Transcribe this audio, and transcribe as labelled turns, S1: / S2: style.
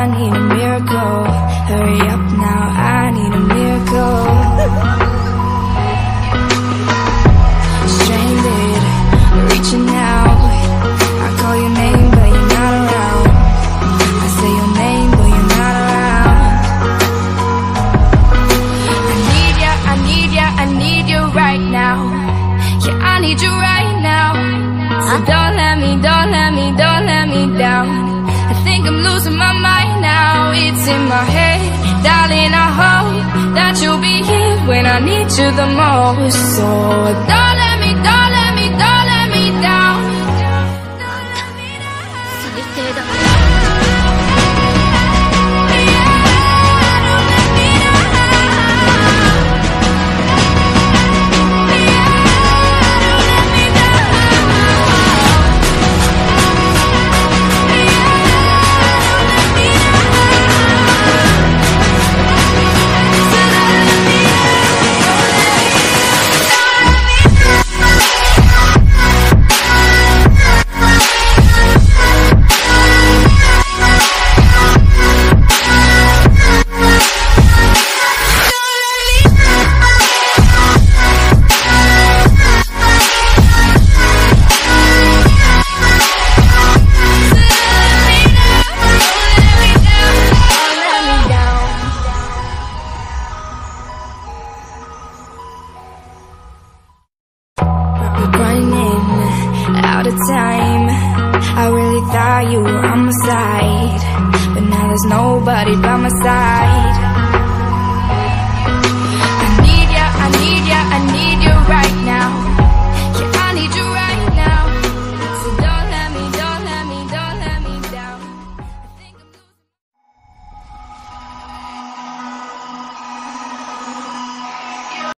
S1: need a miracle. Hurry up now, I need a miracle. Stranded, reaching out. I call your name, but you're not around. I say your name, but you're not around. I need ya, I need ya, I need you right now. Yeah, I need you right now. So don't let me, don't let me, don't let me down. I think I'm losing my mind now. It's in my head, darling, I hope that you'll be here when I need you the most. So don't let me, don't let me, don't let me down. Don't let me down. Running out of time. I really thought you were on my side, but now there's nobody by my side.